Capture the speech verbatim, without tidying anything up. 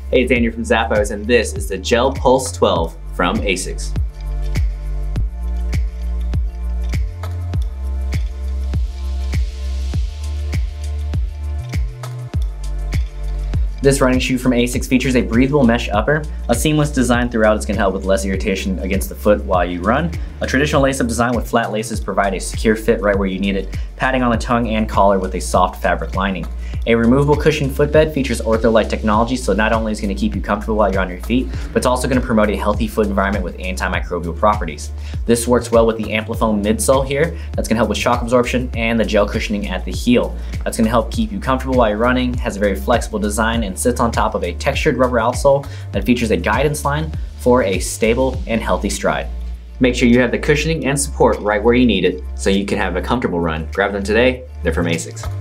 Hey, it's Andrew from Zappos, and this is the Gel-Pulse twelve from ASICS. This running shoe from ASICS features a breathable mesh upper. A seamless design throughout is going to help with less irritation against the foot while you run. A traditional lace-up design with flat laces provide a secure fit right where you need it. Padding on the tongue and collar with a soft fabric lining. A removable cushioned footbed features Ortholite technology, so not only is it going to keep you comfortable while you're on your feet, but it's also going to promote a healthy foot environment with antimicrobial properties. This works well with the AmpliFoam midsole here. That's going to help with shock absorption, and the gel cushioning at the heel. That's going to help keep you comfortable while you're running, has a very flexible design, and sits on top of a textured rubber outsole that features a guidance line for a stable and healthy stride. Make sure you have the cushioning and support right where you need it so you can have a comfortable run. Grab them today, they're from ASICS.